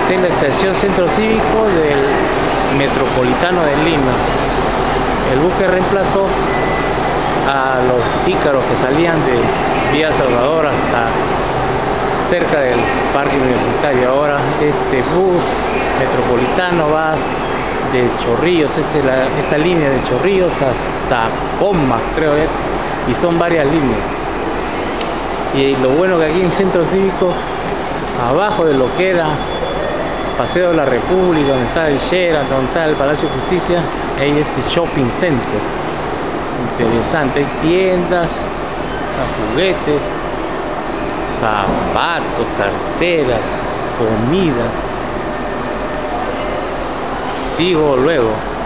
Esta es la estación Centro Cívico del Metropolitano de Lima. El bus que reemplazó a los Ícaros que salían de Vía Salvador hasta cerca del Parque Universitario. Ahora este bus metropolitano va de Chorrillos, esta línea de Chorrillos hasta Comas, creo, y son varias líneas. Y lo bueno que aquí en Centro Cívico, abajo de lo que era Paseo de la República, donde está el Sheraton, donde está el Palacio de Justicia, hay este shopping center interesante. Hay tiendas, juguetes, zapatos, carteras, comida. Sigo luego.